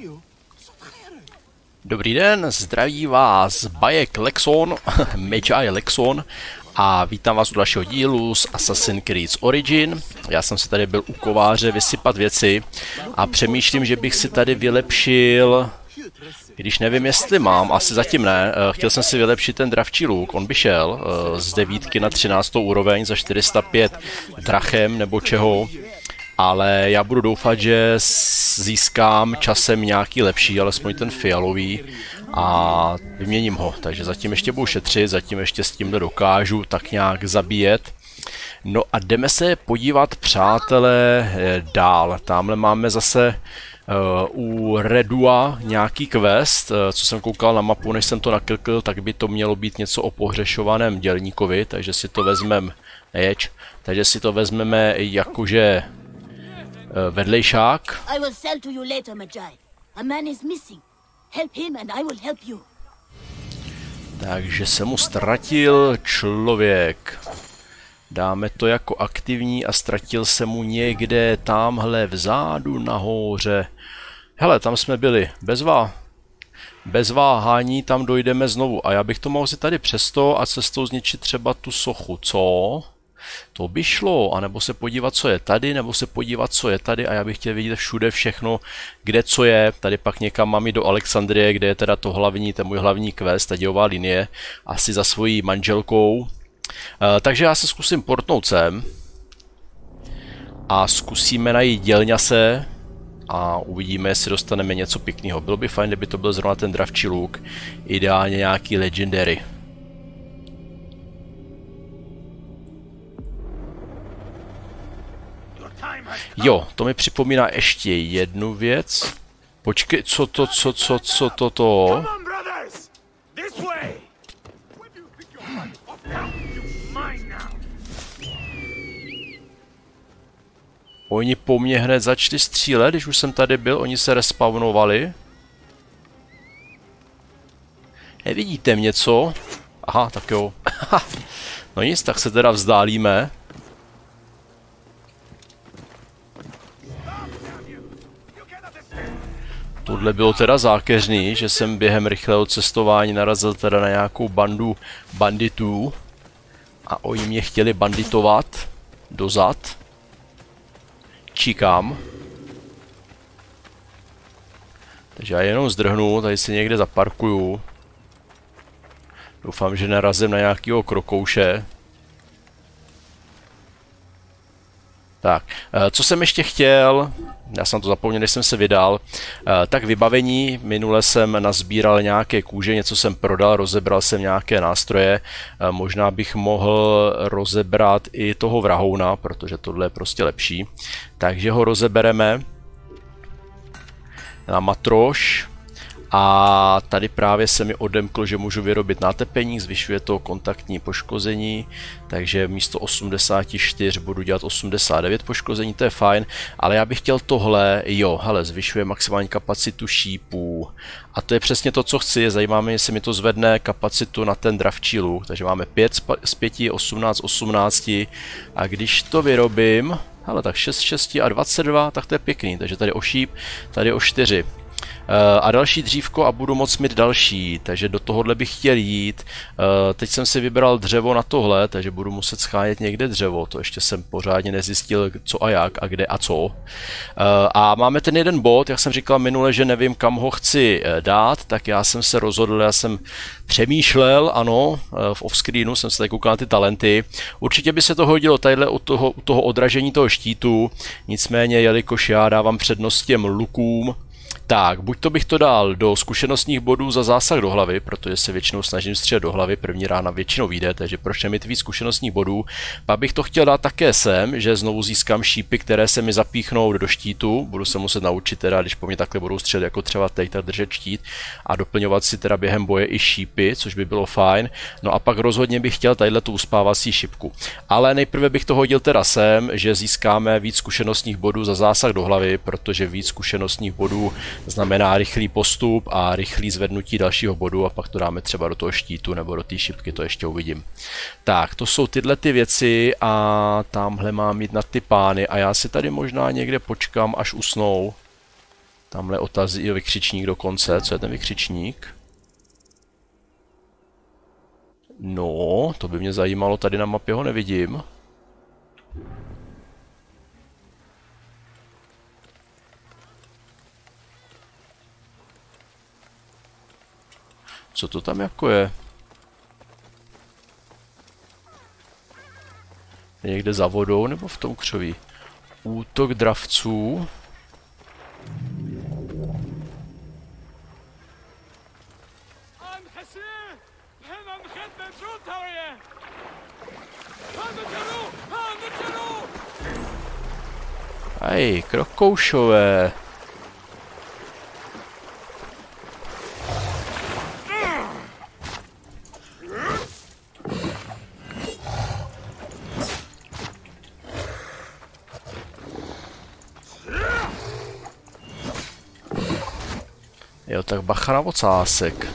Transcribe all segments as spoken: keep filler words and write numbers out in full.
Dobrý den, zdraví vás Bayek Lexon, Magi Lexon a vítám vás u dalšího dílu z Assassin's Creed Origin. Já jsem se tady byl u kováře vysypat věci a přemýšlím, že bych si tady vylepšil, když nevím, jestli mám, asi zatím ne, chtěl jsem si vylepšit ten dravčí luk, on by šel z devítky na třináctou úroveň za čtyři sta pět drachem nebo čeho. Ale já budu doufat, že získám časem nějaký lepší, alespoň ten fialový, a vyměním ho. Takže zatím ještě budu šetřit, zatím ještě s tímhle dokážu tak nějak zabíjet. No a jdeme se podívat, přátelé, dál. Tamhle máme zase uh, u Redua nějaký quest, uh, co jsem koukal na mapu, než jsem to naklikl, tak by to mělo být něco o pohřešovaném dělníkovi, takže si to vezmeme, neječ, takže si to vezmeme jakože vedlejšák. Takže se mu ztratil člověk. Dáme to jako aktivní a ztratil se mu někde tamhle vzadu nahoře. Hele, tam jsme byli. Bez, vá... Bez váhání tam dojdeme znovu. A já bych to mohl si tady přesto a cestou zničit třeba tu sochu, co? To by šlo, anebo se podívat, co je tady, nebo se podívat, co je tady, a já bych chtěl vidět všude všechno, kde co je. Tady pak někam mám jít do Alexandrie, kde je teda to hlavní, ten můj hlavní quest, ta dějová linie, asi za svojí manželkou. Uh, takže já se zkusím portnout sem a zkusíme najít dělňase a uvidíme, jestli dostaneme něco pěkného. Bylo by fajn, kdyby to byl zrovna ten dravčí luk, ideálně nějaký legendary. Jo, to mi připomíná ještě jednu věc. Počkej, co to, co, co, co to, to? Oni po mně hned začali střílet, když už jsem tady byl, oni se respawnovali. Nevidíte mě, co? Aha, tak jo. No nic, tak se teda vzdálíme. Tohle bylo teda zákeřný, že jsem během rychlého cestování narazil teda na nějakou bandu banditů a oni mě chtěli banditovat dozad. Číkám. Takže já jenom zdrhnu, tady si někde zaparkuju. Doufám, že narazím na nějakého krokouše. Tak, co jsem ještě chtěl, já jsem to zapomněl, než jsem se vydal, tak vybavení, minule jsem nazbíral nějaké kůže, něco jsem prodal, rozebral jsem nějaké nástroje, možná bych mohl rozebrat i toho vrahouna, protože tohle je prostě lepší, takže ho rozebereme na matroš. A tady právě se mi odemklo, že můžu vyrobit nátepení, zvyšuje to kontaktní poškození, takže místo osmdesáti čtyř budu dělat osmdesát devět poškození, to je fajn, ale já bych chtěl tohle, jo, hele, zvyšuje maximální kapacitu šípů. A to je přesně to, co chci, zajímá mě, jestli mi to zvedne kapacitu na ten dravčí luk, takže máme pět z pěti, osmnáct, osmnáct, a když to vyrobím, hele, tak šest, šest a dvacet dva, tak to je pěkný, takže tady o šíp, tady o čtyři. A další dřívko a budu moct mít další, takže do tohohle bych chtěl jít. Teď jsem si vybral dřevo na tohle, takže budu muset schánět někde dřevo, to ještě jsem pořádně nezjistil, co a jak a kde a co. A máme ten jeden bod, jak jsem říkal minule, že nevím, kam ho chci dát, tak já jsem se rozhodl, já jsem přemýšlel, ano, v offscreenu jsem se tady koukal na ty talenty. Určitě by se to hodilo tadyhle u toho, u toho odražení toho štítu, nicméně, jelikož já dávám přednost těm lukům, tak, buď to bych to dal do zkušenostních bodů za zásah do hlavy, protože se většinou snažím střílet do hlavy, první rána většinou vyjde, takže proč nemít víc zkušenostních bodů. Pak bych to chtěl dát také sem, že znovu získám šípy, které se mi zapíchnou do štítu, budu se muset naučit teda, když po mě takhle budou střílet jako třeba teď, tak držet štít a doplňovat si teda během boje i šípy, což by bylo fajn. No a pak rozhodně bych chtěl tadyhle tu uspávací šipku. Ale nejprve bych to hodil teda sem, že získáme víc zkušenostních bodů za zásah do hlavy, protože víc zkušenostních bodů znamená rychlý postup a rychlý zvednutí dalšího bodu a pak to dáme třeba do toho štítu nebo do té šipky, to ještě uvidím. Tak, to jsou tyhle ty věci a tamhle mám jít na ty pány a já si tady možná někde počkám, až usnou. Tamhle otazí vykřičník dokonce. Co je ten vykřičník? No, to by mě zajímalo, tady na mapě ho nevidím. Co to tam jako je? Je někde za vodou nebo v tom křoví? Útok dravců. Aj, krokoušové. Jo, tak bacha na ocásek.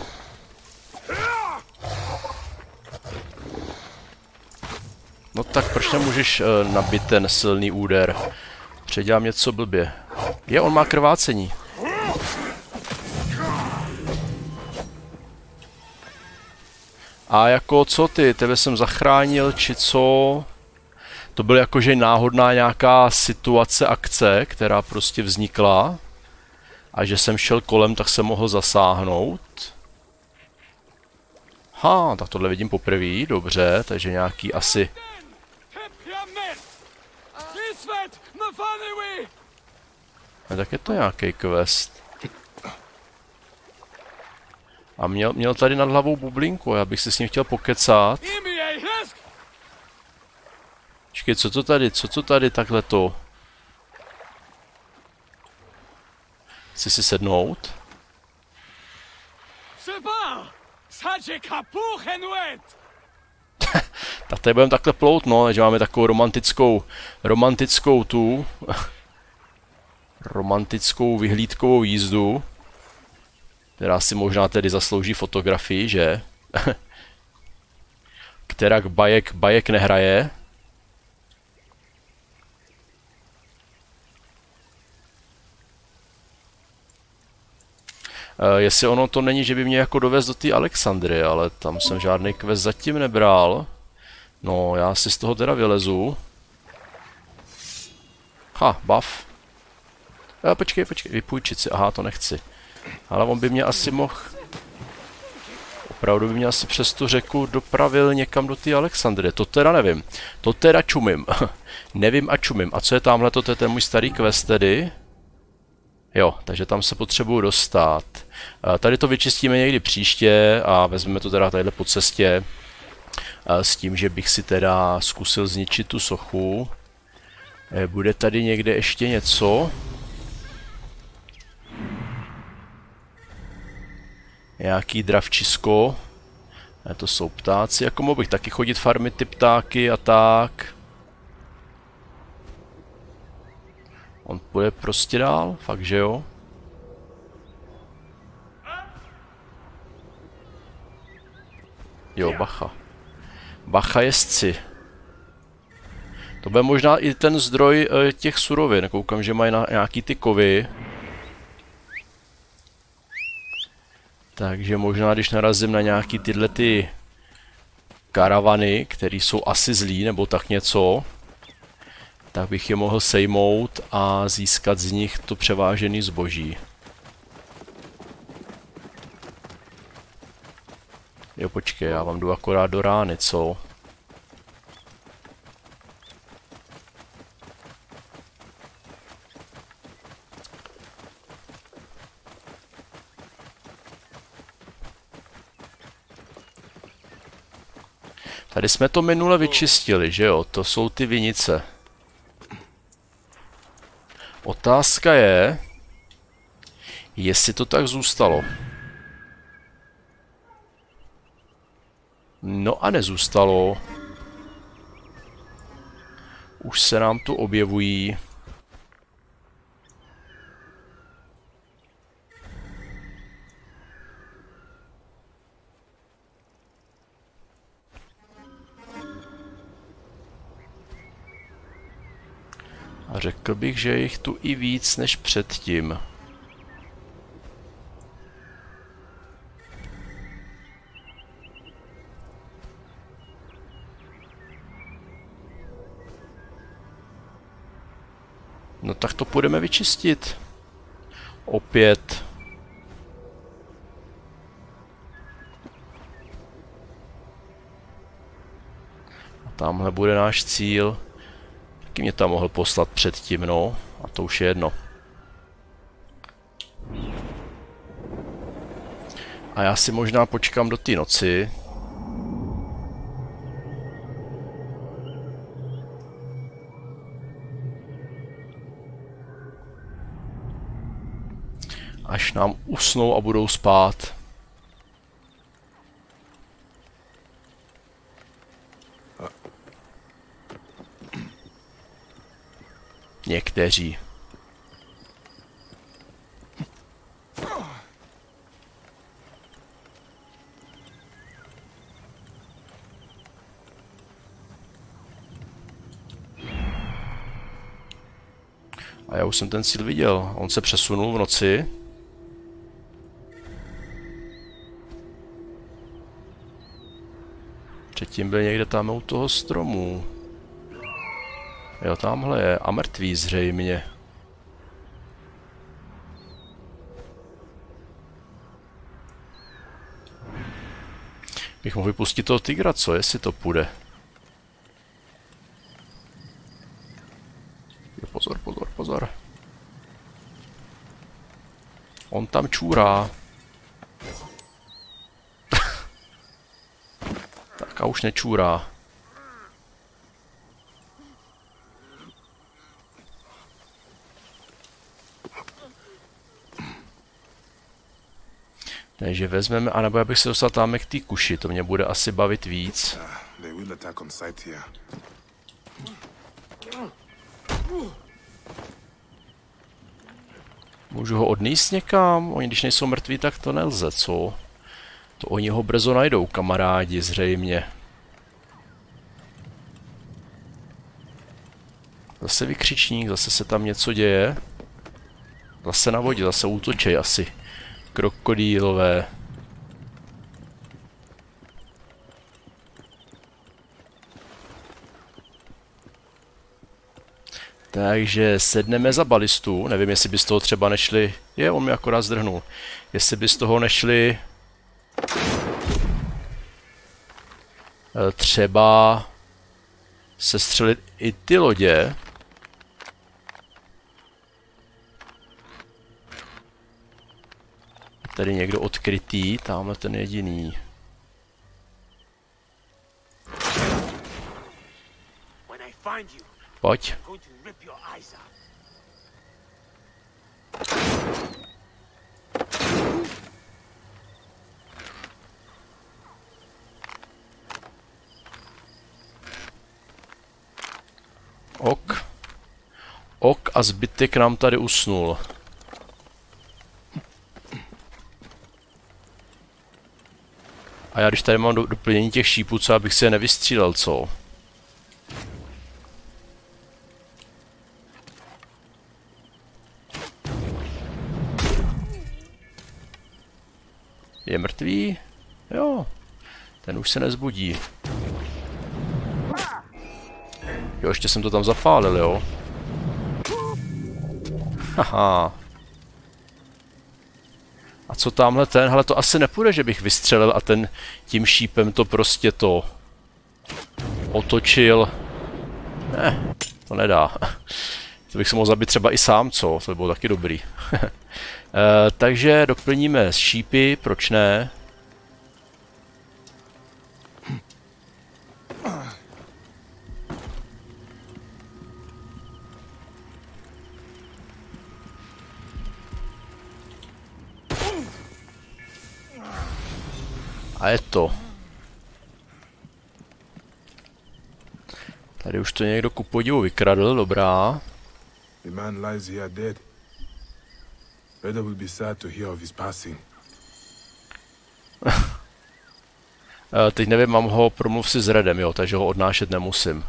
No tak proč nemůžeš uh, nabít ten silný úder? Předělám něco blbě. Je, on má krvácení. A jako co ty? Tebe jsem zachránil, či co? To byla jakože náhodná nějaká situace, akce, která prostě vznikla. A že jsem šel kolem, tak jsem mohl zasáhnout. Ha, tak tohle vidím poprvé, dobře, takže nějaký asi... A tak je to nějaký quest. A měl, měl tady nad hlavou bublinku, já bych si s ním chtěl pokecat. Počkej, co to tady, co to tady takhle to? Chci si sednout? Tak tady budeme takhle plout, no, že máme takovou romantickou, romantickou tu, romantickou vyhlídkovou jízdu, která si možná tedy zaslouží fotografii, že? Která bajek, bajek nehraje. Uh, jestli ono to není, že by mě jako dovez do té Alexandrie, ale tam jsem žádný quest zatím nebral. No, já si z toho teda vylezu. Ha, buff. Uh, počkej, počkej, vypůjčit si, aha, to nechci. Ale on by mě asi mohl... Opravdu by mě asi přes tu řeku dopravil někam do té Alexandrie, to teda nevím. To teda čumím. Nevím a čumím. A co je tamhle, to je ten můj starý quest tedy? Jo, takže tam se potřebuju dostat. Tady to vyčistíme někdy příště a vezmeme to teda tadyhle po cestě. S tím, že bych si teda zkusil zničit tu sochu. Bude tady někde ještě něco? Nějaký dravčisko. To jsou ptáci. Jako mohl bych taky chodit farmit ty ptáky a tak. On půjde prostě dál, fakt že jo? Jo, bacha. Bacha jezdci. To bude možná i ten zdroj e, těch surovin. Koukám, že mají na nějaký ty kovy. Takže možná, když narazím na nějaký tyhle ty karavany, které jsou asi zlí, nebo tak něco, tak bych je mohl sejmout a získat z nich to převážené zboží. Jo, počkej, já vám jdu akorát do rány, co? Tady jsme to minule vyčistili, že jo? To jsou ty vinice. Otázka je, jestli to tak zůstalo. No a nezůstalo. Už se nám tu objevují. A řekl bych, že je jich tu i víc než předtím. No tak to půjdeme vyčistit. Opět. A tamhle bude náš cíl. Taky mě tam mohl poslat předtím, no. A to už je jedno. A já si možná počkám do té noci. Až nám usnou a budou spát. Někteří. A já už jsem ten cíl viděl. On se přesunul v noci. Předtím byl někde tam u toho stromu. Jo, tamhle je. A mrtvý zřejmě. Bych mohl vypustit toho tygra, co? Jestli to půjde. Jo, pozor, pozor, pozor. On tam čůrá. Tak a už nečůrá. Takže vezmeme, anebo já bych se dostal tam k té kuši, to mě bude asi bavit víc. Můžu ho odníst někam? Oni když nejsou mrtví, tak to nelze, co? To oni ho brzo najdou, kamarádi, zřejmě. Zase vykřičník, zase se tam něco děje. Zase na vodě, zase útočej asi. Krokodýlové. Takže sedneme za balistu. Nevím, jestli by z toho třeba nešli... Je, on mi akorát zdrhnul. Jestli by z toho nešli... třeba... sestřelit i ty lodě. Tady někdo odkrytý, tamhle ten jediný. Pojď. Ok. Ok a zbytek nám tady usnul. A já když tady mám do, doplnění těch šípů, co abych si je nevystřílel, co? Je mrtvý? Jo. Ten už se nezbudí. Jo, ještě jsem to tam zapálil, jo. Haha. A co tamhle ten? Hele, to asi nepůjde, že bych vystřelil a ten tím šípem to prostě to otočil. Ne, to nedá. To bych se mohl zabít třeba i sám, co? To by bylo taky dobrý. e, takže doplníme šípy, proč ne? A je to. Tady už to někdo ku podivu vykradl, dobrá. The man lies here dead. Brother will be sad to hear of his passing. Teď nevím, mám ho promluv si s Redem, jo, takže ho odnášet nemusím.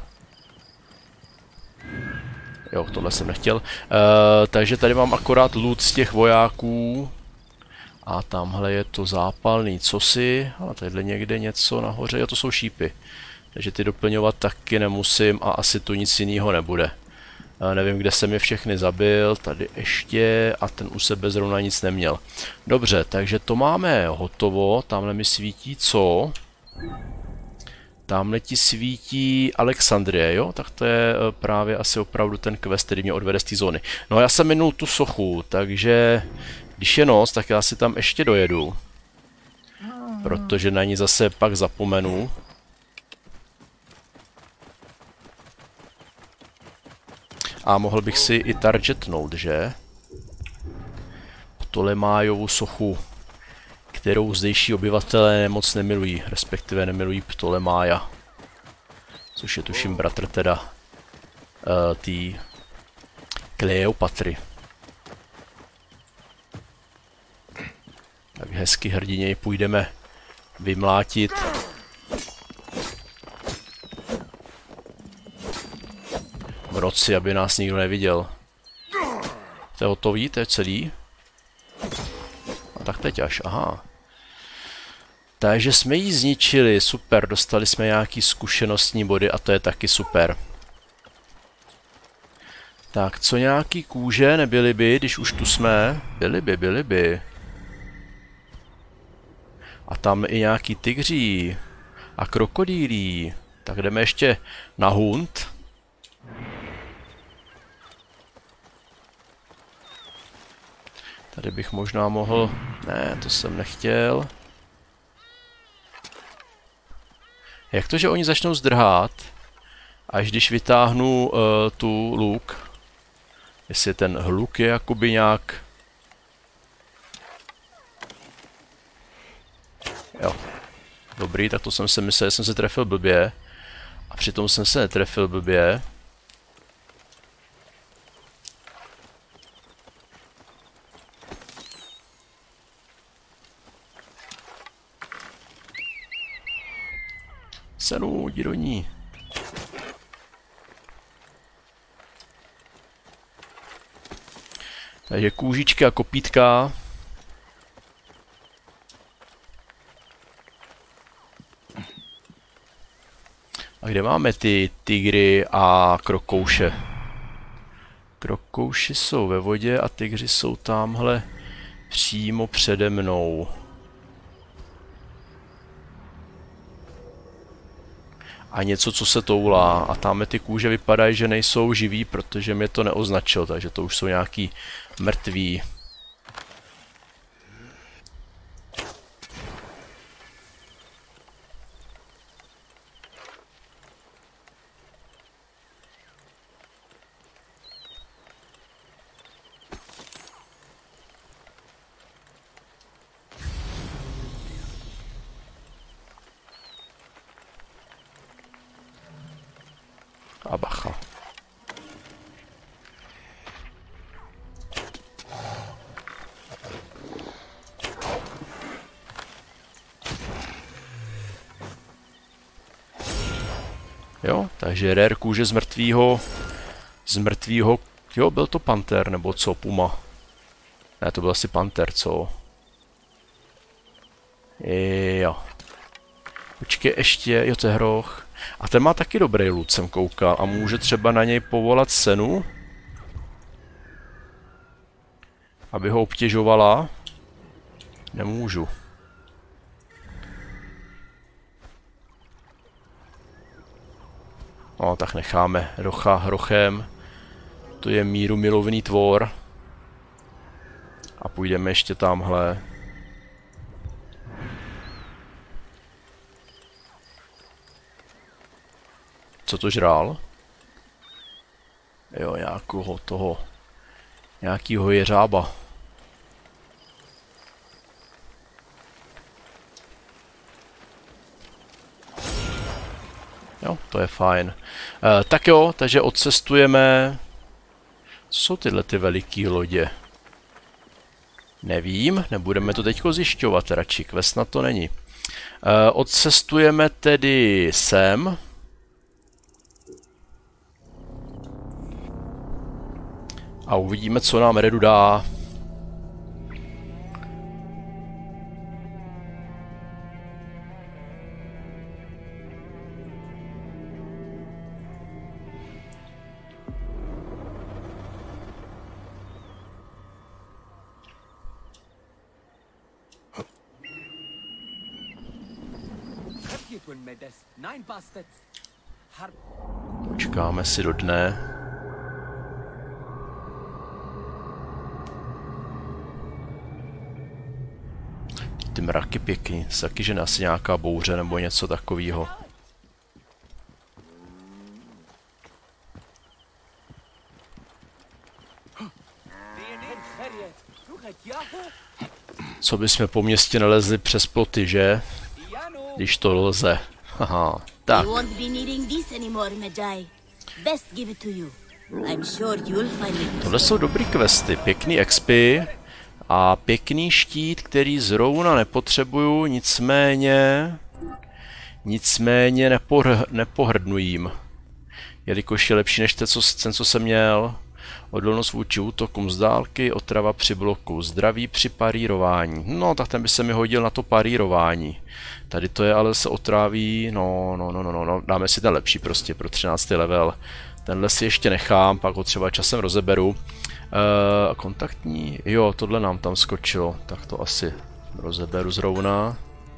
Jo, tohle jsem nechtěl. Uh, takže tady mám akorát loot z těch vojáků. A tamhle je to zápalný cosi. A tadyhle někde něco nahoře. Jo, to jsou šípy. Takže ty doplňovat taky nemusím a asi tu nic jiného nebude. Nevím, kde jsem je všechny zabil, tady ještě a ten u sebe zrovna nic neměl. Dobře, takže to máme hotovo, tamhle mi svítí co? Tamhle ti svítí Alexandrie, jo? Tak to je právě asi opravdu ten quest, který mě odvede z té zóny. No já jsem minul tu sochu, takže když je noc, tak já si tam ještě dojedu. Protože na ní zase pak zapomenu. A mohl bych si i targetnout, že? Ptolemájovu sochu, kterou zdejší obyvatelé moc nemilují, respektive nemilují Ptolemája. Což je tuším bratr teda uh, tý Kleopatry. Tak hezky hrdině půjdeme vymlátit. V noci, aby nás nikdo neviděl. To je hotový, to je celý. A tak teď až, aha. Takže jsme ji zničili, super, dostali jsme nějaký zkušenostní body a to je taky super. Tak, co nějaký kůže, nebyly by, když už tu jsme? Byly by, byly by. A tam i nějaký tygří a krokodýlí. Tak jdeme ještě na hunt. Tady bych možná mohl... Ne, to jsem nechtěl. Jak to, že oni začnou zdrhat, až když vytáhnu uh, tu luk? Jestli ten hluk je jakoby nějak... Jo. Dobrý, tak to jsem si myslel, že jsem se trefil blbě. A přitom jsem se netrefil blbě. Senu, jdi do ní. Takže kůžičky a kopítka. A kde máme ty tygry a krokouše? Krokouši jsou ve vodě a tygři jsou tamhle přímo přede mnou. A něco, co se toulá. A tamhle ty kůže vypadají, že nejsou živí, protože mě to neoznačil, takže to už jsou nějaký mrtví. A bacha. Jo, takže rare kůže z mrtvýho, z mrtvýho, jo, byl to panter, nebo co, puma. Ne, to byl asi panter, co? Jo. Počkej, ještě, jo, to je hroch. A ten má taky dobrý loot, jsem koukal. A může třeba na něj povolat senu? Aby ho obtěžovala? Nemůžu. No, tak necháme rocha hrochem. To je míru milovný tvor. A půjdeme ještě tamhle. Co to žrál? Jo, nějakého toho... Nějakýho jeřába. Jo, to je fajn. E, tak jo, takže odcestujeme... Co jsou tyhle ty veliký lodě? Nevím, nebudeme to teďko zjišťovat, radši quest na to není. E, odcestujeme tedy sem. A uvidíme, co nám Redu dá. Počkáme si do dne. Ty mraky pěkný, taky, že asi nějaká bouře nebo něco takového. Co bychom po městě nalezli přes ploty, že? Když to lze. Haha, tak. Tohle jsou dobrý questy, pěkný expy a pěkný štít, který zrovna nepotřebuju, nicméně... Nicméně nepohr, nepohrdnu jim. Jelikož je lepší než ten, co, ten, co jsem měl. Odolnost vůči útokům z dálky, otrava při bloku, zdraví při parírování. No, tak ten by se mi hodil na to parírování. Tady to je ale se otráví, no, no, no, no, no, dáme si ten lepší prostě pro třináctý level. Tenhle si ještě nechám, pak ho třeba časem rozeberu. E, kontaktní, jo, tohle nám tam skočilo, tak to asi rozeberu zrovna.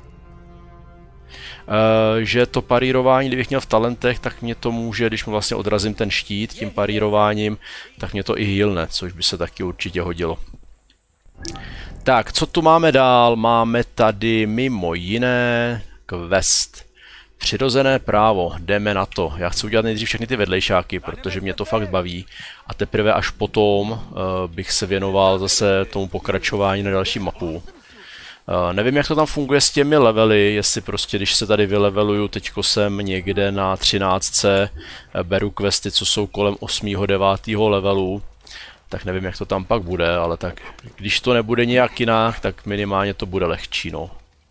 Uh, že to parírování, kdybych měl v talentech, tak mě to může, když mu vlastně odrazím ten štít tím parírováním, tak mě to i healne, což by se taky určitě hodilo. Tak, co tu máme dál? Máme tady mimo jiné quest. Přirozené právo, jdeme na to. Já chci udělat nejdřív všechny ty vedlejšáky, protože mě to fakt baví. A teprve až potom uh, bych se věnoval zase tomu pokračování na další mapu. Uh, nevím, jak to tam funguje s těmi levely, jestli prostě, když se tady vyleveluju, teďko jsem někde na třináctce, beru questy, co jsou kolem osmého devátého levelu, tak nevím, jak to tam pak bude, ale tak, když to nebude nějak jinak, tak minimálně to bude lehčí, no.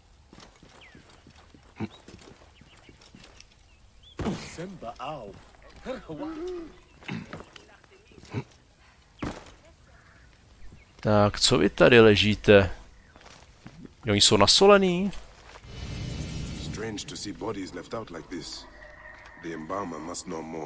Tak, co vy tady ležíte? Oni jsou nasolený? Strange to see bodies left out like this. The embalmer must know more.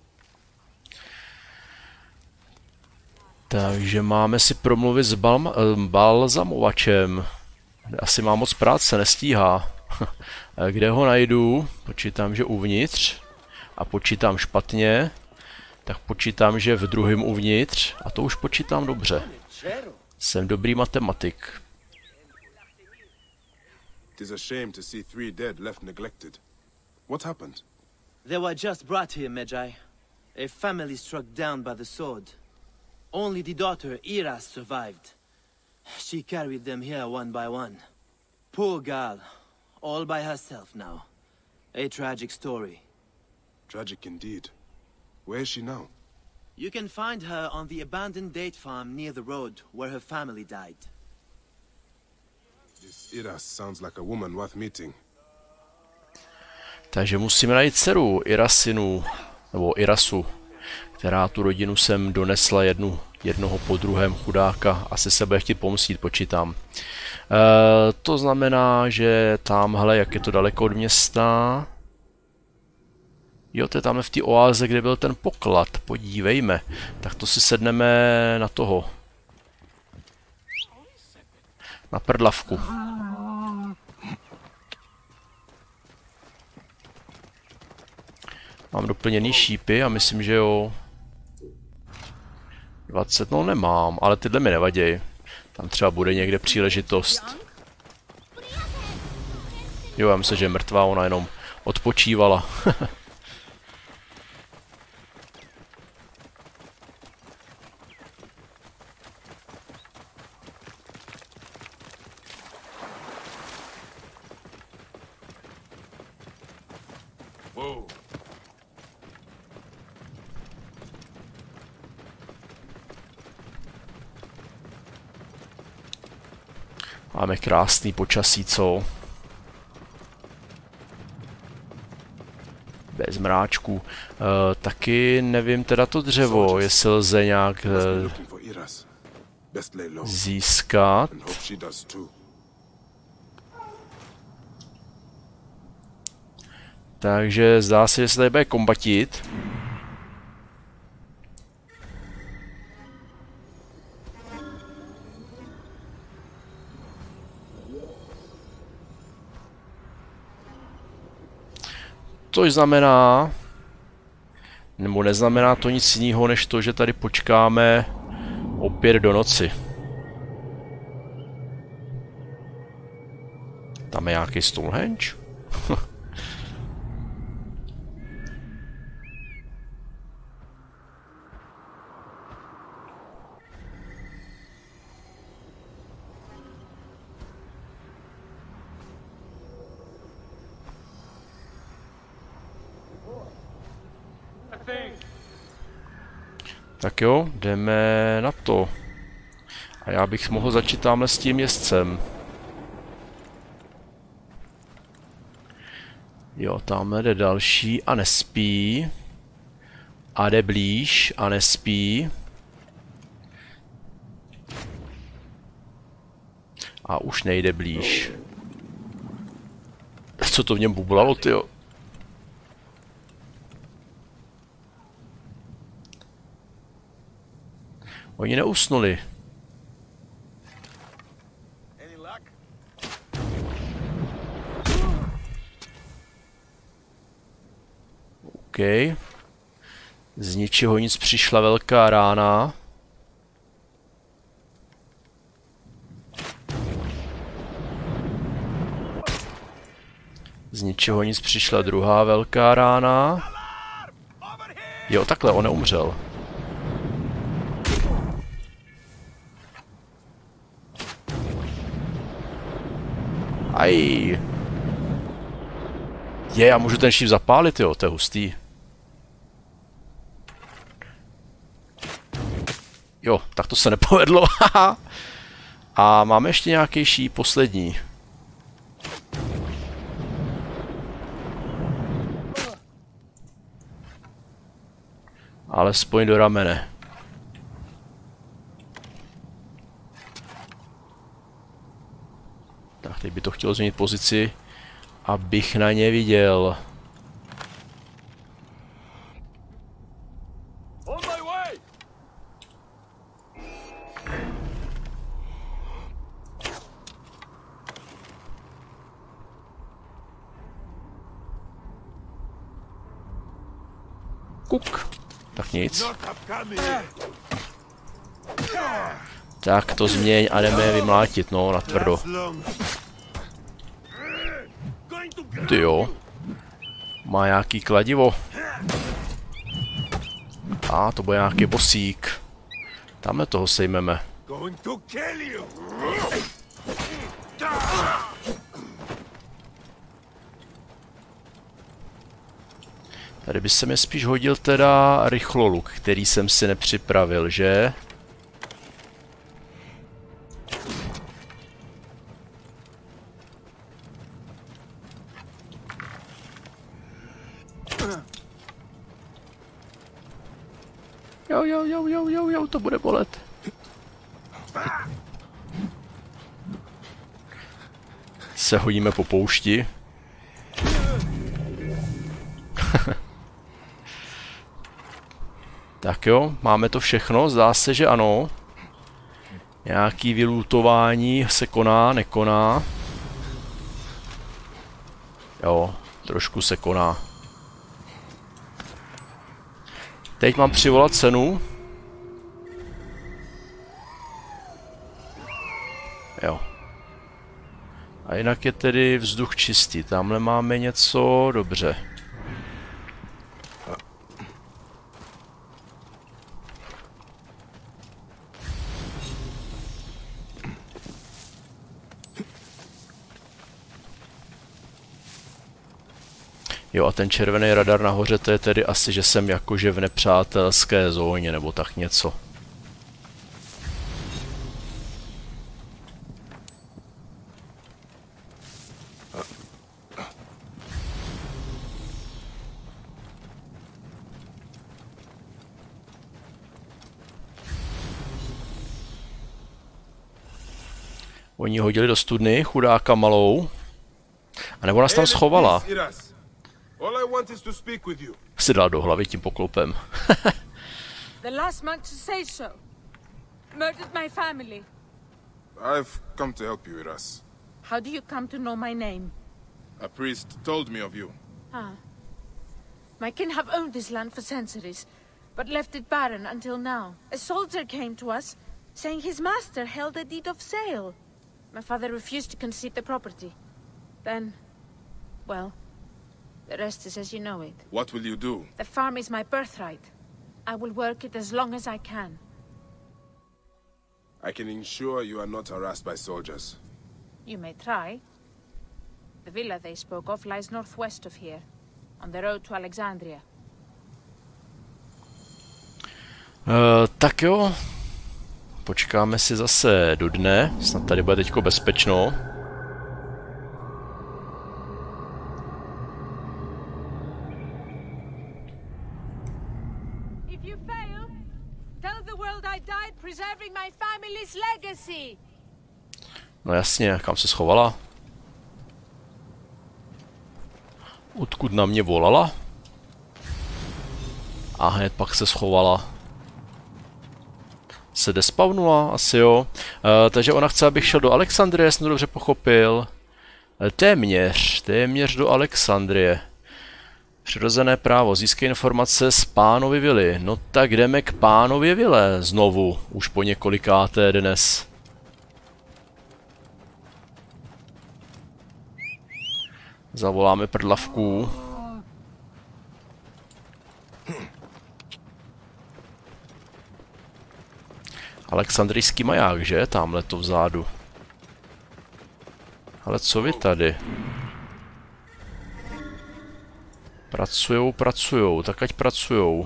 Takže máme si promluvit s balm, balzamovačem. Asi má moc práce, nestíhá. Kde ho najdu? Počítám, že uvnitř. A počítám špatně. Tak počítám, že v druhém uvnitř. A to už počítám dobře. Jsem dobrý matematik. It is a shame to see three dead left neglected. What happened? They were just brought here, Medjay. A family struck down by the sword. Only the daughter, Iras, survived. She carried them here one by one. Poor girl, all by herself now. A tragic story. Tragic indeed. Where is she now? You can find her on the abandoned date farm near the road where her family died. This Iras sounds like a woman worth meeting. Takže musíme najít dceru Irasinu, nebo Irasu, která tu rodinu sem donesla jednu, jednoho po druhém chudáka. Asi se bude chtít pomstít, počítám. E, to znamená, že tamhle, jak je to daleko od města... Jo, to je tamhle v té oáze, kde byl ten poklad, podívejme. Tak to si sedneme na toho. Na prdlavku. Mám doplněný šípy a myslím, že jo. dvacet, no nemám, ale tyhle mi nevaděj. Tam třeba bude někde příležitost. Jo, já myslím, že je mrtvá, ona jenom odpočívala. Máme krásný počasí, co? Bez mráčků. E, taky nevím teda to dřevo, jestli lze nějak e, získat. Takže zdá se, že se tady bude kombatit. Což znamená, nebo neznamená to nic jiného, než to, že tady počkáme opět do noci. Tam je nějaký Stonehenge? Tak jo, jdeme na to. A já bych mohl začít tamhle s tím jezdcem. Jo, tamhle jde další a nespí. A jde blíž a nespí. A už nejde blíž. Co to v něm bublalo, tyjo? Oni neusnuli. OK. Z ničeho nic přišla velká rána. Z ničeho nic přišla druhá velká rána. Jo, takhle, on neumřel. Aj. Je, já můžu ten šíp zapálit, jo, to je hustý. Jo, tak to se nepovedlo, haha. A máme ještě nějaký šíp, poslední. Alespoň do ramene. Tak, teď by to chtělo změnit pozici, abych na ně viděl. Kuk. Tak nic. Tak to změň a jdeme je vymlátit, no, na tvrdo. Ty jo. Má nějaký kladivo. A to bude nějaký bosík. Tamhle toho sejmeme. Tady by se mi spíš hodil teda rychloluk, který jsem si nepřipravil, že? Jo, jo, jo, jo, jo, jo, to bude bolet. Se hodíme po poušti. Tak jo, máme to všechno, zdá se, že ano. Nějaký vylutování se koná, nekoná. Jo, trošku se koná. Teď mám přivolat cenu. Jo. A jinak je tedy vzduch čistý. Tamhle máme něco, dobře. Jo, a ten červený radar nahoře, to je tedy asi, že jsem jakože v nepřátelské zóně, nebo tak něco. Oni hodili do studny, chudáka malou. A nebo nás tam schovala. All I want is to speak with you. Si dal do hlavy tím poklopem. The last monk to say so. Murdered my family. I've come to help you, Iras. How do you come to know my name? A priest told me of you. Ah. My kin have owned this land for centuries, but left it barren until now. A soldier came to us, saying his master held a deed of sale. My father refused to concede the property. Then, well, the rest is as you know it. What will you do? The farm is my birthright. I will work it as long as I can. I can ensure you are not harassed by soldiers. You may try. The villa they spoke of lies northwest of here, on the road to Alexandria. Uh, tak jo. Počkáme si zase do dne. Snad tady bude teďko bezpečno. If you fail, tell the world I died preserving my family's legacy. No jasně, kam se schovala? Odkud na mě volala? A hned pak se schovala. Se despawnula? Asi jo. E, takže ona chce, abych šel do Alexandrie, jsem to dobře pochopil. E, téměř, téměř do Alexandrie. Přirozené právo, získej informace z pánovy vily. No tak jdeme k pánově vile znovu, už po několikáté dnes. Zavoláme prdlavku. Alexandrijský maják, že? Tamhle to vzadu. Ale co vy tady? Pracujou, pracujou, tak ať pracujou.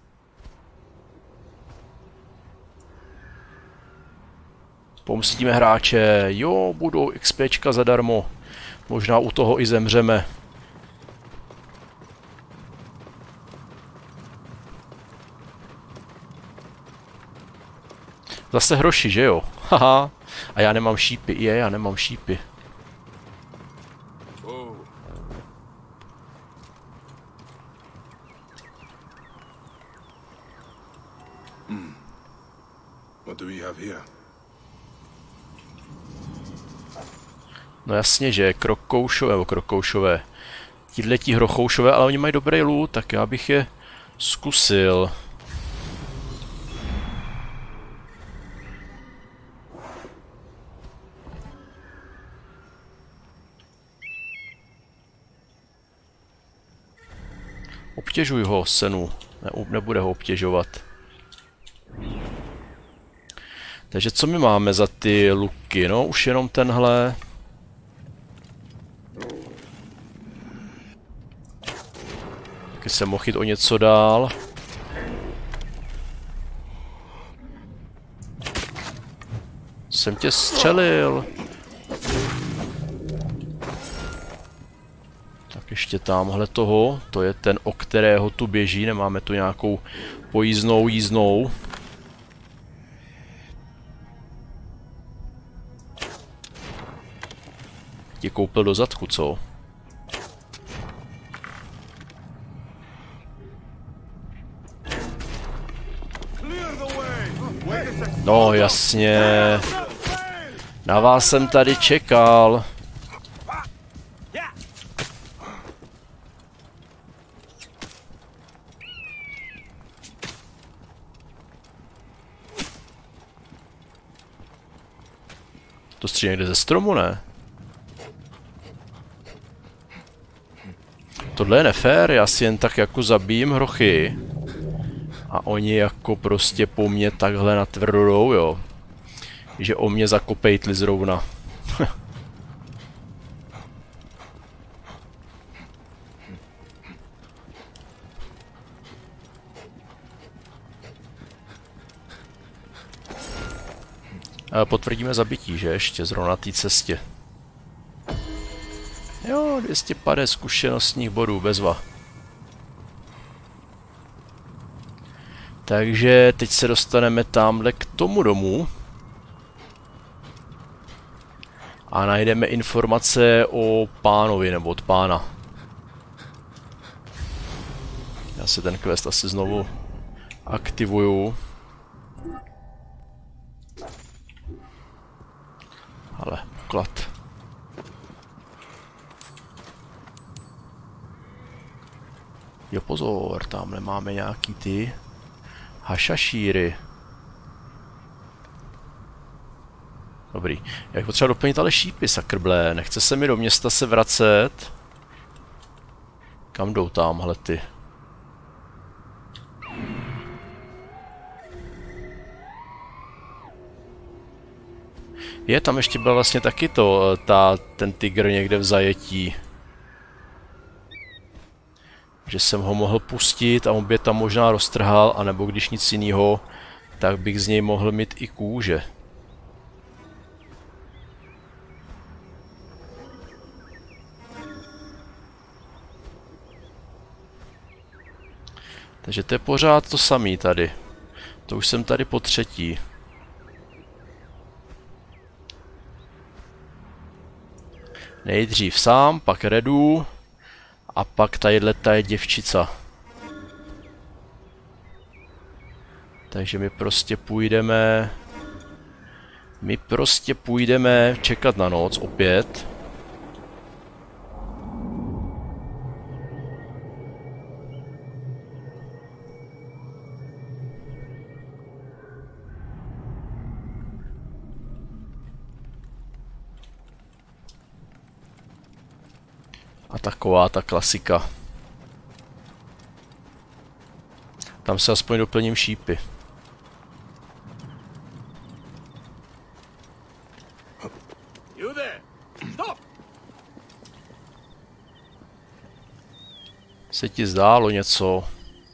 Pomstíme hráče. Jo, budou XPčka zadarmo. Možná u toho i zemřeme. Zase hroši, že jo? Haha. A já nemám šípy. Je, já nemám šípy. Hmm. What do we have here? No jasně, že krokoušové, nebo krokoušové. Tíhletí hrochoušové, ale oni mají dobrý loot, tak já bych je zkusil. Obtěžuj ho, Senu. Ne, nebude ho obtěžovat. Takže co my máme za ty luky? No, už jenom tenhle. Taky se mohl jít o něco dál. Jsem tě střelil. Tak ještě tamhle toho. To je ten, o kterého tu běží. Nemáme tu nějakou pojízdnou jízdnou. Tě koupil do zadku, co? No jasně. Na vás jsem tady čekal. To střílí někde ze stromu, ne? Tohle je nefér, já si jen tak jako zabijím hrochy. A oni jako prostě po mně takhle natvrdou, jo. Že o mě zakopejtli zrovna. Potvrdíme zabití, že ještě zrovna na té cestě. Jo, dvě stě padesát zkušenostních bodů, bezva. Takže teď se dostaneme tamhle k tomu domu. A najdeme informace o pánovi, nebo od pána. Já si ten quest asi znovu aktivuju. Ale poklad. Jo, pozor, tamhle máme nějaký ty hašašíry. Dobrý. Jak potřeba doplnit ale šípy, sakrblé. Nechce se mi do města se vracet. Kam jdou tamhle ty? Je, tam ještě byl vlastně taky to, ta, ten tygr někde v zajetí. Že jsem ho mohl pustit a on by tam možná roztrhal, anebo když nic jiného, tak bych z něj mohl mít i kůže. Takže to je pořád to samý tady. To už jsem tady po třetí. Nejdřív sám, pak Redu a pak tadyhle ta je děvčica. Takže my prostě půjdeme... My prostě půjdeme čekat na noc opět. A taková ta klasika. Tam se aspoň doplním šípy. Se ti zdálo něco?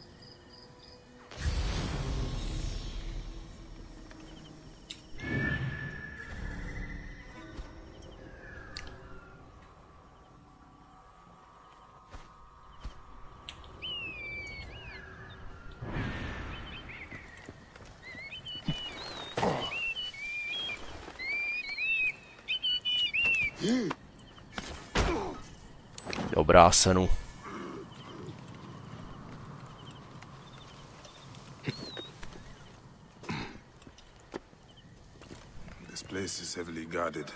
Dobrá, Senu. This place is heavily guarded.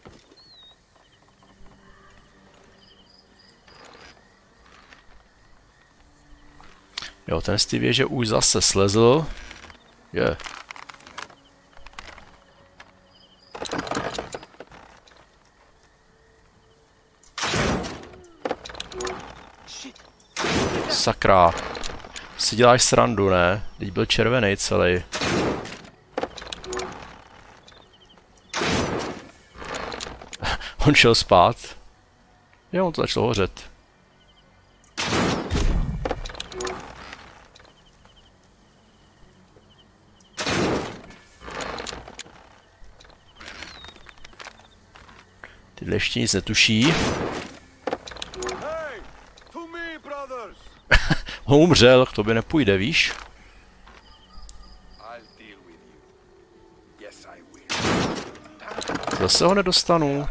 Jo, ten z té věže už zase slezl. Je. Yeah. Sakra. Si děláš srandu, ne? Teď byl červený celý. On šel spát. Jo, on to začalo hořet. Tyhle ještě nic netuší. On umřel, k tobě nepůjde, víš? Zase ho nedostanu.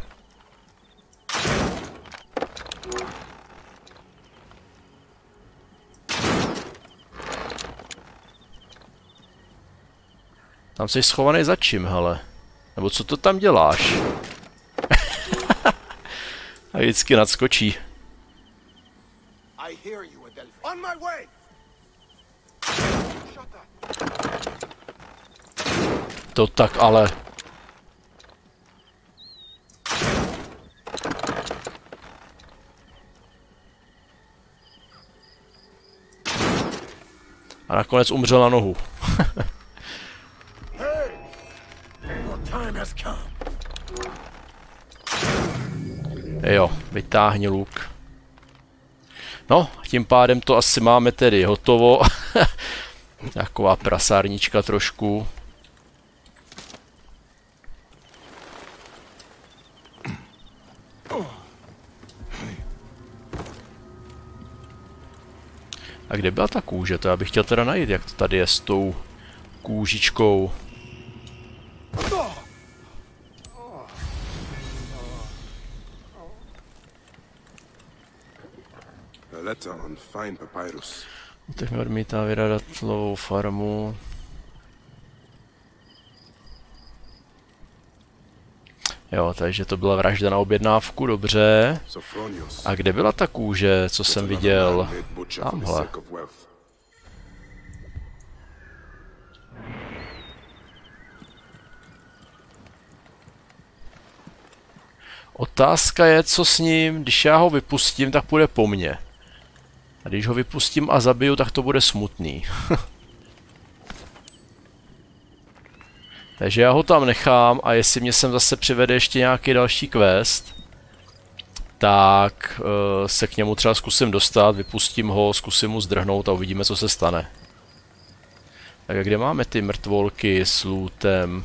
Tam jsi schovaný za čím, hele? Nebo co to tam děláš? A vždycky nadskočí. To tak ale. A nakonec umřel na nohu. Jo, vytáhni luk. No, tím pádem to asi máme tedy hotovo. Taková prasárnička trošku. A kde byla ta kůže? To já bych chtěl teda najít, jak to tady je s tou kůžičkou. Tak mi odmítá vyradat tlovou farmu. Jo, takže to byla vražda na objednávku, dobře. Sophronius. A kde byla ta kůže, co jsem viděl? Tamhle. Otázka je, co s ním, když já ho vypustím, tak půjde po mně. A když ho vypustím a zabiju, tak to bude smutný. Takže já ho tam nechám a jestli mě sem zase přivede ještě nějaký další quest, tak uh, se k němu třeba zkusím dostat, vypustím ho, zkusím mu zdrhnout a uvidíme, co se stane. Tak a kde máme ty mrtvolky s lootem?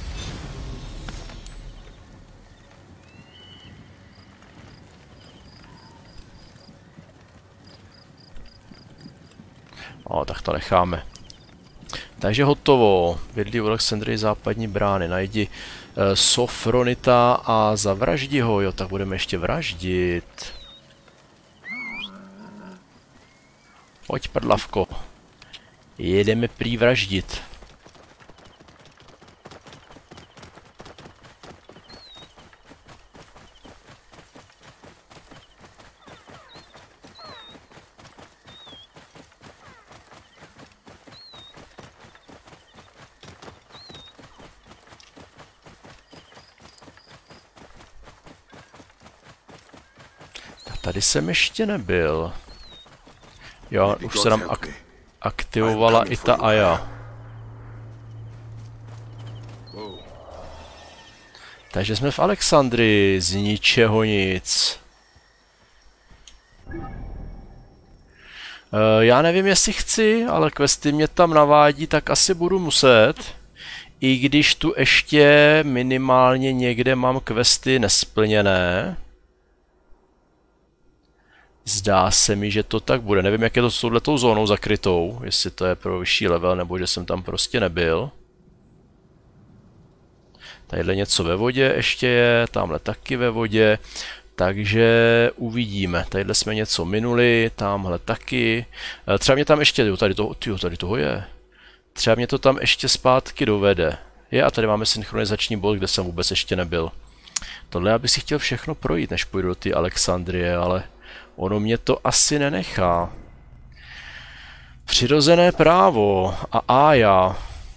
O, tak to necháme. Takže hotovo. Bydlí v Alexandrii západní brány. Najdi uh, Sophronita a zavraždi ho. Jo, tak budeme ještě vraždit. Pojď, prdlavko. Jedeme prý vraždit. Tady jsem ještě nebyl. Jo, už se nám ak aktivovala i ta Aya. Takže jsme v Alexandrii, z ničeho nic. E, já nevím, jestli chci, ale questy mě tam navádí, tak asi budu muset. I když tu ještě minimálně někde mám questy nesplněné. Zdá se mi, že to tak bude. Nevím, jak je to s touhletou zónou zakrytou. Jestli to je pro vyšší level, nebo že jsem tam prostě nebyl. Tadyhle něco ve vodě ještě je, tamhle taky ve vodě. Takže uvidíme. Tadyhle jsme něco minuli, tamhle taky. Třeba mě tam ještě, jo, tady, toho, tyjo, tady toho je. Třeba mě to tam ještě zpátky dovede. Je, a tady máme synchronizační bod, kde jsem vůbec ještě nebyl. Tohle já bych si chtěl všechno projít, než půjdu do té Alexandrie, ale ono mě to asi nenechá. Přirozené právo a Aya.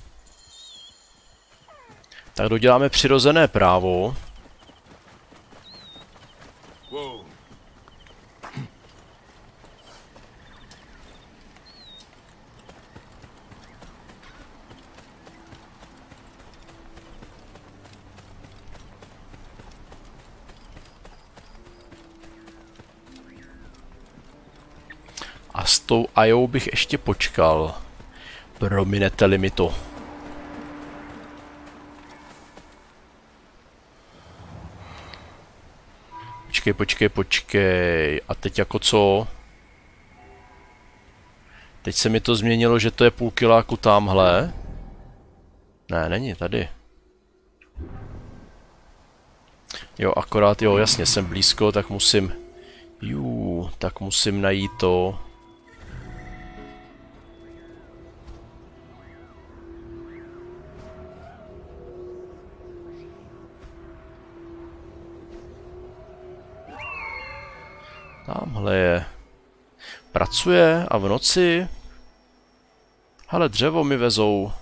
Tak doděláme přirozené právo. A s tou Ayou bych ještě počkal. Prominete-li mi to. Počkej, počkej, počkej. A teď jako co? Teď se mi to změnilo, že to je půl kiláku tamhle. Ne, není, tady. Jo, akorát, jo, jasně, jsem blízko, tak musím... Jú, tak musím najít to... Tamhle je. Pracuje a v noci. Hele, dřevo mi vezou.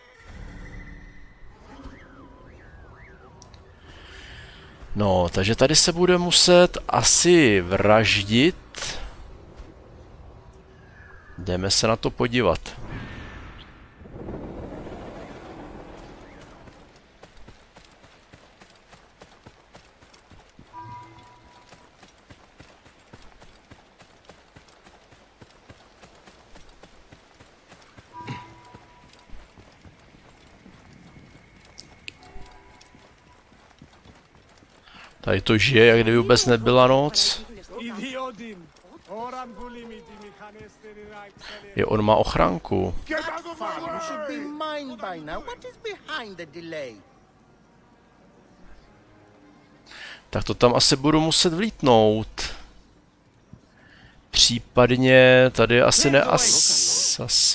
No, takže tady se bude muset asi vraždit. Jdeme se na to podívat. Tady to žije, jak kdyby vůbec nebyla noc. Je, on má ochránku. Tak to tam asi budu muset vlítnout. Případně tady asi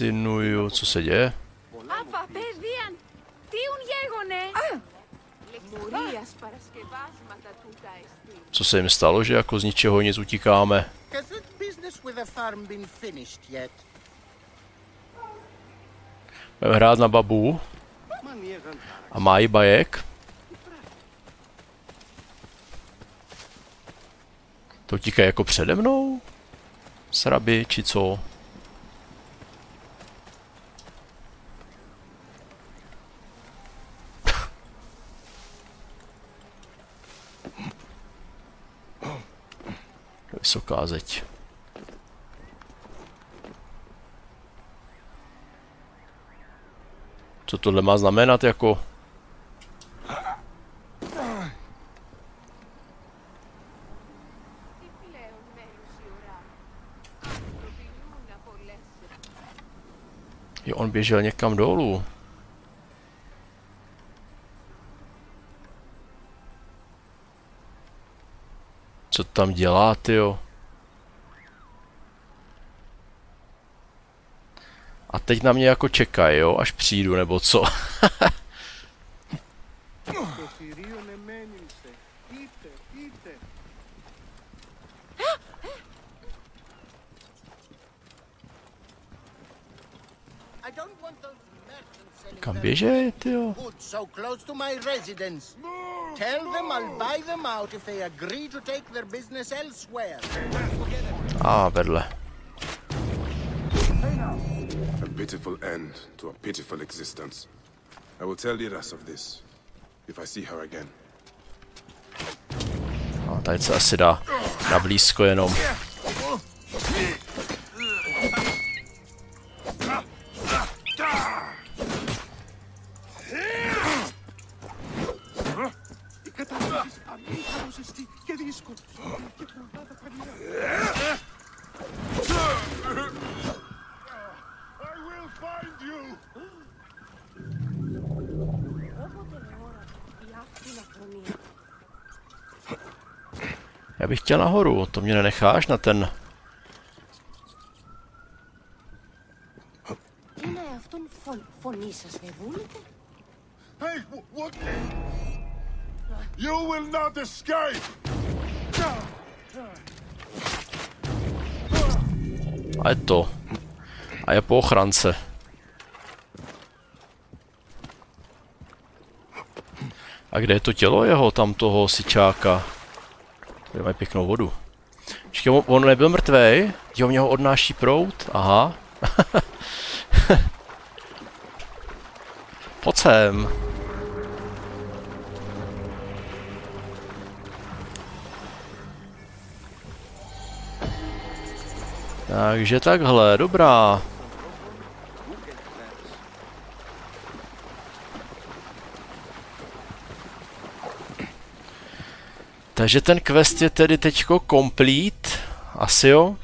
neasasinuju. Co se děje? Co se jim stalo, že jako z ničeho nic utíkáme? Budeme hrát na babu. A má jí bajek. To utíkají jako přede mnou? Sraby, či co? Vysoká zeď. Co tohle má znamenat jako? Jo, on běžel někam dolů. Co tam dělá, tyjo? A teď na mě jako čekají, jo, až přijdu, nebo co? Kam běžej, tyjo? A, vedle. A pitiful end to a pitiful existence. I will tell Iras of this, if I see her again. A tady se asi dá na blízko jenom. Já bych chtěl nahoru, to mě nenecháš na ten... Hey, what? You will not escape. A je to. A je po ochrance. A kde je to tělo jeho, tam toho sičáka? Tady mají pěknou vodu. Počkej, on nebyl mrtvej? Jo, mě ho odnáší proud? Aha. Pojď sem. Takže takhle, dobrá. Takže ten quest je tedy teďko complete. Asi jo.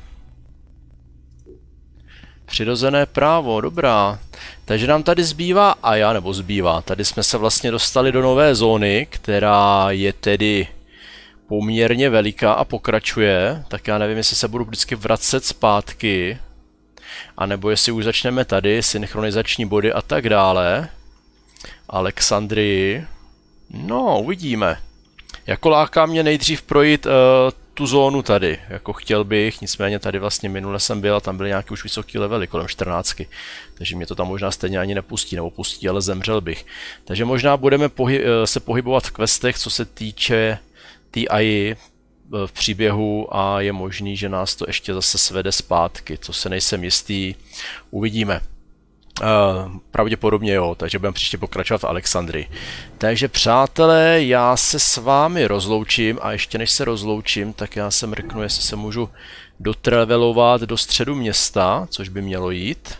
Přirozené právo, dobrá. Takže nám tady zbývá Aya, nebo zbývá. Tady jsme se vlastně dostali do nové zóny, která je tedy poměrně veliká a pokračuje. Tak já nevím, jestli se budu vždycky vracet zpátky. A nebo jestli už začneme tady, synchronizační body a tak dále. Alexandrii. No, uvidíme. Jako láká mě nejdřív projít uh, tu zónu tady, jako chtěl bych, nicméně tady vlastně minule jsem byl a tam byly nějaký už vysoký levely, kolem čtrnáctky, takže mě to tam možná stejně ani nepustí, nebo pustí, ale zemřel bych. Takže možná budeme pohy uh, se pohybovat v questech, co se týče té A I uh, v příběhu a je možný, že nás to ještě zase svede zpátky, co se nejsem jistý, uvidíme. Uh, pravděpodobně jo, takže budeme příště pokračovat v Alexandrii. Takže přátelé, já se s vámi rozloučím a ještě než se rozloučím, tak já se mrknu, jestli se můžu dotravelovat do středu města, což by mělo jít.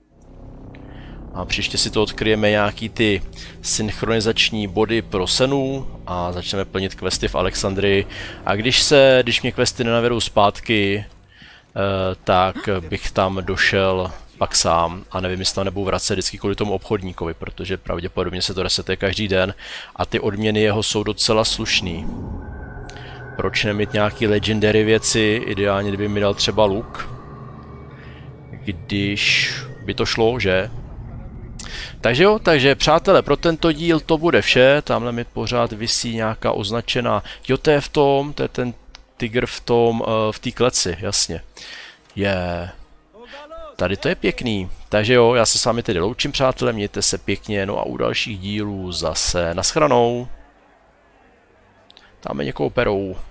A příště si to odkryjeme nějaký ty synchronizační body pro Senu a začneme plnit questy v Alexandrii. A když se, když mě questy nenavedou zpátky, uh, tak bych tam došel pak sám a nevím, jestli tam nebudu vracet vždycky kvůli tomu obchodníkovi, protože pravděpodobně se to resetuje každý den a ty odměny jeho jsou docela slušný. Proč nemít nějaký legendary věci, ideálně kdyby mi dal třeba luk, když by to šlo, že? Takže jo, takže přátelé, pro tento díl to bude vše. Tamhle mi pořád visí nějaká označená, jo, to je v tom, to je ten tygr v tom, v té kleci, jasně. Je. Yeah. Tady to je pěkný. Takže jo, já se s vámi tedy loučím, přátelé, mějte se pěkně, no a u dalších dílů zase nashledanou. Tam je někoho perou.